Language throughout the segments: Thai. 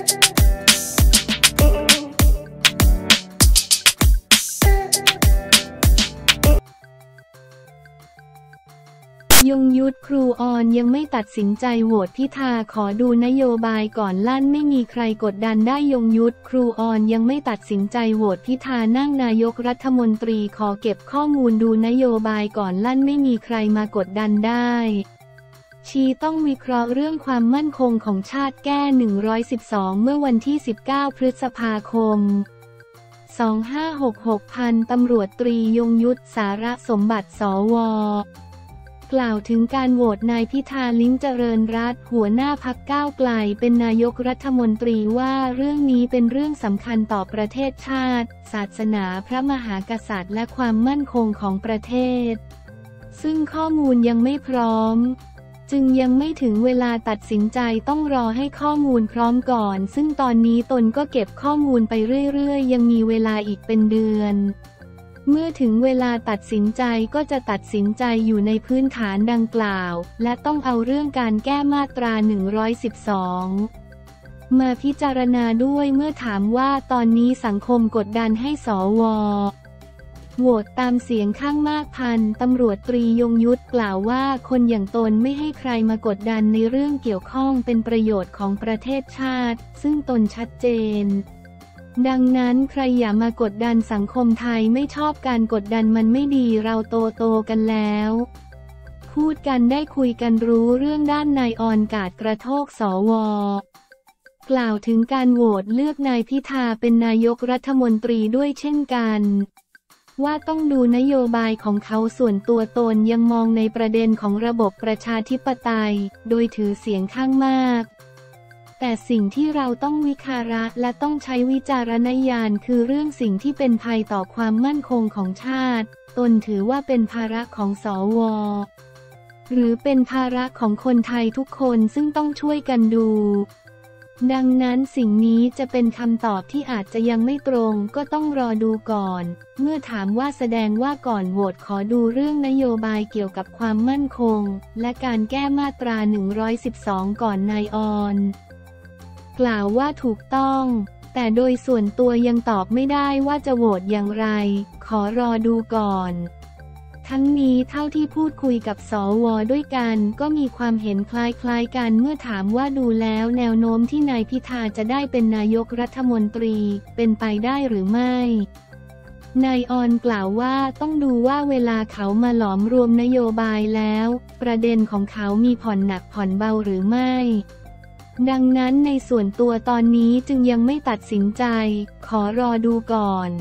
ยงยุทธครูออนยังไม่ตัดสินใจโหวตพิธาขอดูนโยบายก่อนลั่นไม่มีใครกดดันได้ยงยุทธครูออนยังไม่ตัดสินใจโหวตพิธานั่งนายกรัฐมนตรีขอเก็บข้อมูลดูนโยบายก่อนลั่นไม่มีใครมากดดันได้ชีต้องวิเคราะห์เรื่องความมั่นคงของชาติแก้112เมื่อวันที่19พฤษภาคม2566พันตำรวจตรียงยุทธสารสมบัติสวกล่าวถึงการโหวตนายพิธาลิ้มเจริญรัตน์หัวหน้าพรรคก้าวไกลเป็นนายกรัฐมนตรีว่าเรื่องนี้เป็นเรื่องสำคัญต่อประเทศชาติศาสนาพระมหากษัตริย์และความมั่นคงของประเทศซึ่งข้อมูลยังไม่พร้อมจึงยังไม่ถึงเวลาตัดสินใจต้องรอให้ข้อมูลพร้อมก่อนซึ่งตอนนี้ตนก็เก็บข้อมูลไปเรื่อยๆยังมีเวลาอีกเป็นเดือนเมื่อถึงเวลาตัดสินใจก็จะตัดสินใจอยู่ในพื้นฐานดังกล่าวและต้องเอาเรื่องการแก้มาตรา112มาพิจารณาด้วยเมื่อถามว่าตอนนี้สังคมกดดันให้สว.โหวตตามเสียงข้างมากพันตำรวจตรียงยุทธกล่าวว่าคนอย่างตนไม่ให้ใครมากดดันในเรื่องเกี่ยวข้องเป็นประโยชน์ของประเทศชาติซึ่งตนชัดเจนดังนั้นใครอย่ามากดดันสังคมไทยไม่ชอบการกดดันมันไม่ดีเราโตกันแล้วพูดกันได้คุยกันรู้เรื่องด้านนายออนกาดกระโทกสว.กล่าวถึงการโหวตเลือกนายพิธาเป็นนายกรัฐมนตรีด้วยเช่นกันว่าต้องดูนโยบายของเขาส่วนตัวตนยังมองในประเด็นของระบบประชาธิปไตยโดยถือเสียงข้างมากแต่สิ่งที่เราต้องวิเคราะห์และต้องใช้วิจารณญาณคือเรื่องสิ่งที่เป็นภัยต่อความมั่นคงของชาติตนถือว่าเป็นภาระของสว.หรือเป็นภาระของคนไทยทุกคนซึ่งต้องช่วยกันดูดังนั้นสิ่งนี้จะเป็นคำตอบที่อาจจะยังไม่ตรงก็ต้องรอดูก่อนเมื่อถามว่าแสดงว่าก่อนโหวตขอดูเรื่องนโยบายเกี่ยวกับความมั่นคงและการแก้มาตรา112ก่อนนายออนกล่าวว่าถูกต้องแต่โดยส่วนตัวยังตอบไม่ได้ว่าจะโหวตอย่างไรขอรอดูก่อนทั้งนี้เท่าที่พูดคุยกับสว.ด้วยกันก็มีความเห็นคล้ายๆกันเมื่อถามว่าดูแล้วแนวโน้มที่นายพิธาจะได้เป็นนายกรัฐมนตรีเป็นไปได้หรือไม่นายออนกล่าวว่าต้องดูว่าเวลาเขามาหลอมรวมนโยบายแล้วประเด็นของเขามีผ่อนหนักผ่อนเบาหรือไม่ดังนั้นในส่วนตัวตอนนี้จึงยังไม่ตัดสินใจขอรอดูก่อน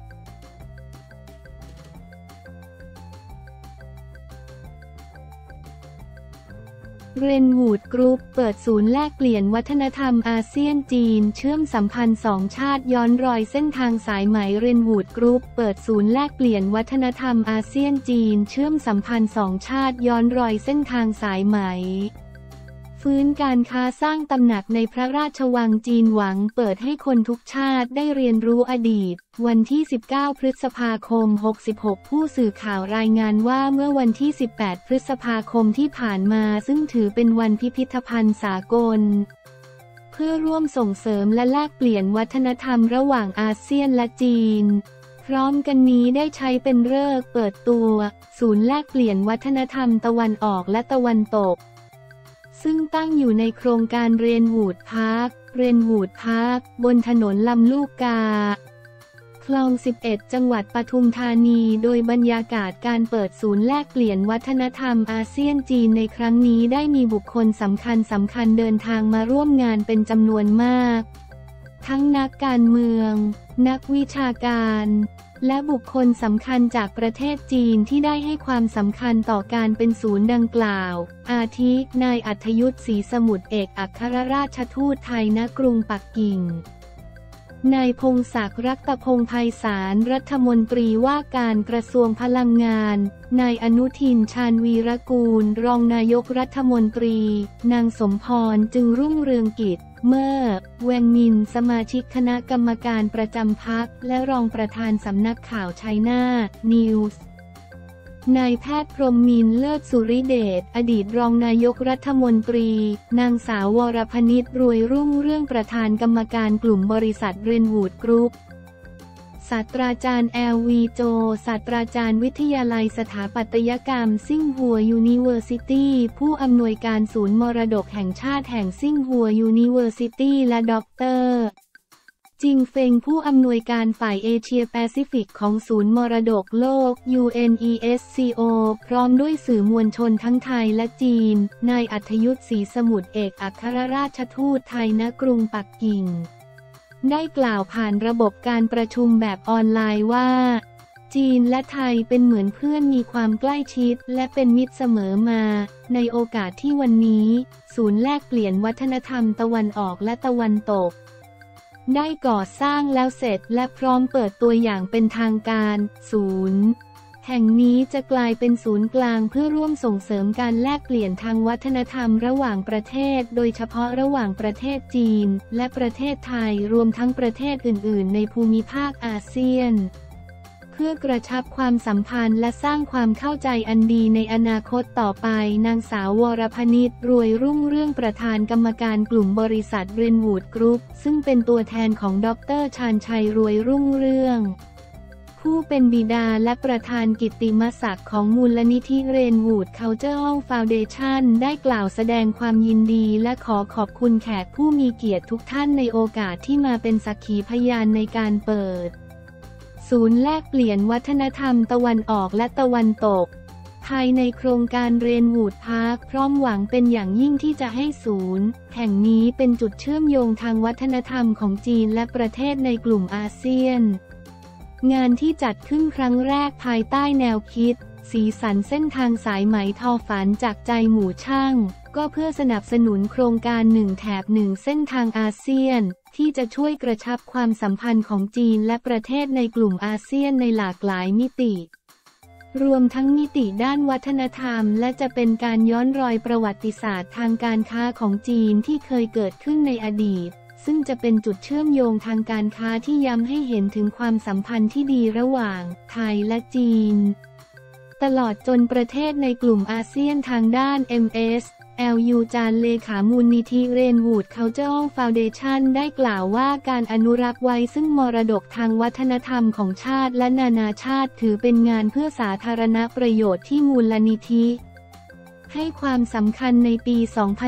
เรนวูดกรุ๊ปเปิดศูนย์แลกเปลี่ยนวัฒนธรรมอาเซียนจีนเชื่อมสัมพันธ์สองชาติย้อนรอยเส้นทางสายไหมเรนวูดกรุ๊ปเปิดศูนย์แลกเปลี่ยนวัฒนธรรมอาเซียนจีนเชื่อมสัมพันธ์สองชาติย้อนรอยเส้นทางสายไหมฟื้นการค้าสร้างตำหนักในพระราชวังจีนหวังเปิดให้คนทุกชาติได้เรียนรู้อดีตวันที่19พฤษภาคม66ผู้สื่อข่าวรายงานว่าเมื่อวันที่18พฤษภาคมที่ผ่านมาซึ่งถือเป็นวันพิพิธภัณฑ์สากลเพื่อร่วมส่งเสริมและแลกเปลี่ยนวัฒนธรรมระหว่างอาเซียนและจีนพร้อมกันนี้ได้ใช้เป็นฤกษ์เปิดตัวศูนย์แลกเปลี่ยนวัฒนธรรมตะวันออกและตะวันตกซึ่งตั้งอยู่ในโครงการเรนวูดพาร์คบนถนนลำลูกกาคลอง11จังหวัดปทุมธานีโดยบรรยากาศการเปิดศูนย์แลกเปลี่ยนวัฒนธรรมอาเซียนจีนในครั้งนี้ได้มีบุคคลสำคัญเดินทางมาร่วมงานเป็นจำนวนมากทั้งนักการเมืองนักวิชาการและบุคคลสำคัญจากประเทศจีนที่ได้ให้ความสำคัญต่อการเป็นศูนย์ดังกล่าวอาทินายอัธยุทธศรีสมุทรเอกอัครราชทูตไทยณกรุงปักกิ่งนายพงศักดิ์รัตพงษ์ไพศาลรัฐมนตรีว่าการกระทรวงพลังงานนายอนุทินชาญวีรกูลรองนายกรัฐมนตรีนางสมพรจึงรุ่งเรืองกิจเมื่อแวงมินสมาชิกคณะกรรมการประจำพรรคและรองประธานสำนักข่าวไชน่านิวส์นายแพทย์พรหมินทร์ เลิศสุริเดช อดีตรองนายกรัฐมนตรี นางสาววรพนิช รวยรุ่งเรื่องประธานกรรมการกลุ่มบริษัทเรนวูดกรุ๊ป ศาสตราจารย์ LV โจ ศาสตราจารย์วิทยาลัยสถาปัตยกรรมซิ่งหัวยูนิเวอร์ซิตี้ผู้อำนวยการศูนย์มรดกแห่งชาติแห่งซิ่งหัวยูนิเวอร์ซิตี้และด็อกเตอร์จิงเฟงผู้อำนวยการฝ่ายเอเชียแปซิฟิกของศูนย์มรดกโลก UNESCO พร้อมด้วยสื่อมวลชนทั้งไทยและจีนนายอัธยุทธศรีสมุทรเอกอัครราชทูตไทยณกรุงปักกิ่งได้กล่าวผ่านระบบการประชุมแบบออนไลน์ว่าจีนและไทยเป็นเหมือนเพื่อนมีความใกล้ชิดและเป็นมิตรเสมอมาในโอกาสที่วันนี้ศูนย์แลกเปลี่ยนวัฒนธรรมตะวันออกและตะวันตกได้ก่อสร้างแล้วเสร็จและพร้อมเปิดตัวอย่างเป็นทางการศูนย์แห่งนี้จะกลายเป็นศูนย์กลางเพื่อร่วมส่งเสริมการแลกเปลี่ยนทางวัฒนธรรมระหว่างประเทศโดยเฉพาะระหว่างประเทศจีนและประเทศไทยรวมทั้งประเทศอื่นๆในภูมิภาคอาเซียนเพื่อกระชับความสัมพันธ์และสร้างความเข้าใจอันดีในอนาคตต่อไปนางสาววรพนิช รวยรุ่งเรื่องประธานกรรมการกลุ่มบริษัทเรนวูดกรุ๊ปซึ่งเป็นตัวแทนของดร.ชาญชัยรวยรุ่งเรื่องผู้เป็นบิดาและประธานกิตติมศักดิ์ของมูลนิธิเรนวูดคัลเจอรัลฟาวเดชั่นได้กล่าวแสดงความยินดีและขอขอบคุณแขกผู้มีเกียรติทุกท่านในโอกาสที่มาเป็นสักขีพยานในการเปิดศูนย์แลกเปลี่ยนวัฒนธรรมตะวันออกและตะวันตกภายในโครงการเรนวูดพาร์คพร้อมหวังเป็นอย่างยิ่งที่จะให้ศูนย์แห่งนี้เป็นจุดเชื่อมโยงทางวัฒนธรรมของจีนและประเทศในกลุ่มอาเซียนงานที่จัดขึ้นครั้งแรกภายใต้แนวคิดสีสันเส้นทางสายไหมทอฝันจากใจหมู่ช่างก็เพื่อสนับสนุนโครงการ1 แถบ 1 เส้นทางอาเซียนที่จะช่วยกระชับความสัมพันธ์ของจีนและประเทศในกลุ่มอาเซียนในหลากหลายมิติรวมทั้งมิติด้านวัฒนธรรมและจะเป็นการย้อนรอยประวัติศาสตร์ทางการค้าของจีนที่เคยเกิดขึ้นในอดีตซึ่งจะเป็นจุดเชื่อมโยงทางการค้าที่ย้ำให้เห็นถึงความสัมพันธ์ที่ดีระหว่างไทยและจีนตลอดจนประเทศในกลุ่มอาเซียนทางด้าน MSLU จารย์เลขามูลนิธิเรนวูดคัลเจอรัลฟาวเดชั่นได้กล่าวว่าการอนุรักษ์ไว้ซึ่งมรดกทางวัฒนธรรมของชาติและนานาชาติถือเป็นงานเพื่อสาธารณประโยชน์ที่มูลนิธิให้ความสำคัญในปี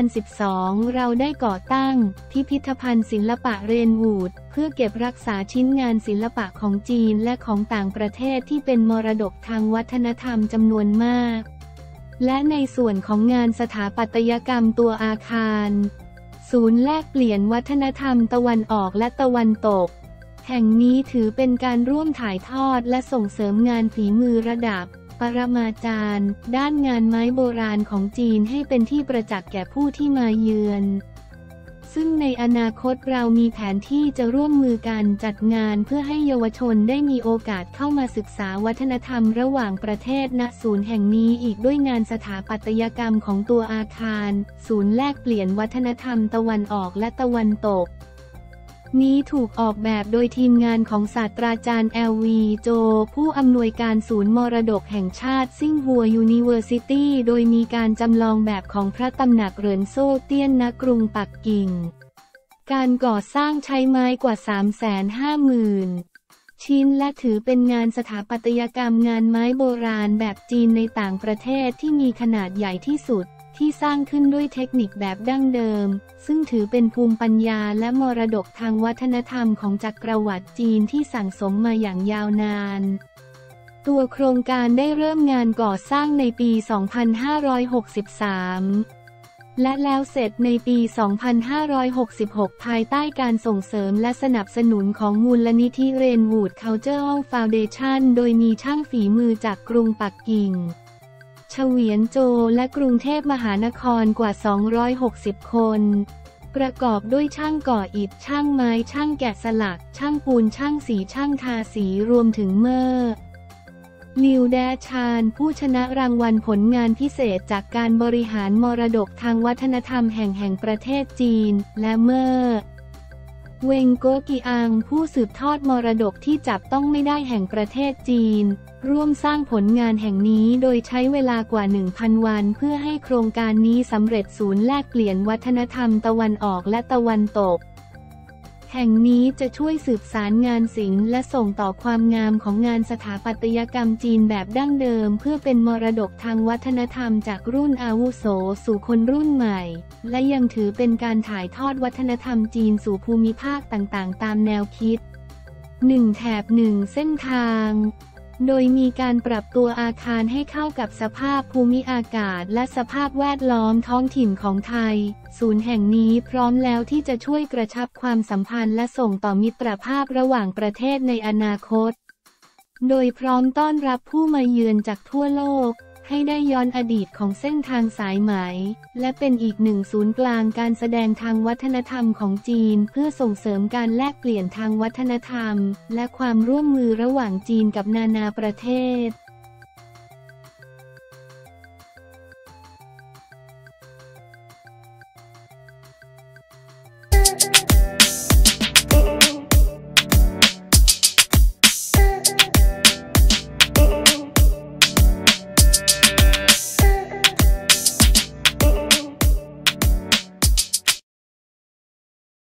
2012 เราได้ก่อตั้งพิพิธภัณฑ์ศิลปะเรนวูดเพื่อเก็บรักษาชิ้นงานศิลปะของจีนและของต่างประเทศที่เป็นมรดกทางวัฒนธรรมจำนวนมากและในส่วนของงานสถาปัตยกรรมตัวอาคารศูนย์แลกเปลี่ยนวัฒนธรรมตะวันออกและตะวันตกแห่งนี้ถือเป็นการร่วมถ่ายทอดและส่งเสริมงานฝีมือระดับปรมาจารย์ด้านงานไม้โบราณของจีนให้เป็นที่ประจักษ์แก่ผู้ที่มาเยือนซึ่งในอนาคตเรามีแผนที่จะร่วมมือกันจัดงานเพื่อให้เยาวชนได้มีโอกาสเข้ามาศึกษาวัฒนธรรมระหว่างประเทศณศูนย์แห่งนี้อีกด้วยงานสถาปัตยกรรมของตัวอาคารศูนย์แลกเปลี่ยนวัฒนธรรมตะวันออกและตะวันตกนี้ถูกออกแบบโดยทีมงานของศาสตราจารย์ LV โจผู้อำนวยการศูนย์มรดกแห่งชาติซิ่งหัวยูนิเวอร์ซิตี้โดยมีการจำลองแบบของพระตำหนักเหรินโซ่เตี้ยนณกรุงปักกิ่งการก่อสร้างใช้ไม้กว่า 350,000 ชิ้นและถือเป็นงานสถาปัตยกรรมงานไม้โบราณแบบจีนในต่างประเทศที่มีขนาดใหญ่ที่สุดที่สร้างขึ้นด้วยเทคนิคแบบดั้งเดิมซึ่งถือเป็นภูมิปัญญาและมรดกทางวัฒนธรรมของจักรวรรดิจีนที่สั่งสมมาอย่างยาวนานตัวโครงการได้เริ่มงานก่อสร้างในปี 2563 และแล้วเสร็จในปี 2566 ภายใต้การส่งเสริมและสนับสนุนของมูลนิธิเรนวูดคัลเจอรัลฟาวเดชั่นโดยมีช่างฝีมือจากกรุงปักกิ่งเฉวียนโจวและกรุงเทพมหานครกว่า 260 คนประกอบด้วยช่างก่ออิฐช่างไม้ช่างแกะสลักช่างปูนช่างสีช่างทาสีรวมถึงเมอร์ลิวแดชานผู้ชนะรางวัลผลงานพิเศษจากการบริหารมรดกทางวัฒนธรรมแห่งประเทศจีนและเมอร์เวงโกกิอังผู้สืบทอดมรดกที่จับต้องไม่ได้แห่งประเทศจีนร่วมสร้างผลงานแห่งนี้โดยใช้เวลากว่า 1,000 วันเพื่อให้โครงการนี้สำเร็จศูนย์แลกเปลี่ยนวัฒนธรรมตะวันออกและตะวันตกแห่งนี้จะช่วยสืบสารงานศิลป์และส่งต่อความงามของงานสถาปัตยกรรมจีนแบบดั้งเดิมเพื่อเป็นมรดกทางวัฒนธรรมจากรุ่นอาวุโสสู่คนรุ่นใหม่และยังถือเป็นการถ่ายทอดวัฒนธรรมจีนสู่ภูมิภาคต่างๆตามแนวคิด1 แถบ 1 เส้นทางโดยมีการปรับตัวอาคารให้เข้ากับสภาพภูมิอากาศและสภาพแวดล้อมท้องถิ่นของไทยศูนย์แห่งนี้พร้อมแล้วที่จะช่วยกระชับความสัมพันธ์และส่งต่อมิตรภาพระหว่างประเทศในอนาคตโดยพร้อมต้อนรับผู้มาเยือนจากทั่วโลกให้ได้ย้อนอดีตของเส้นทางสายไหมและเป็นอีกหนึ่งศูนย์กลางการแสดงทางวัฒนธรรมของจีนเพื่อส่งเสริมการแลกเปลี่ยนทางวัฒนธรรมและความร่วมมือระหว่างจีนกับนานาประเทศ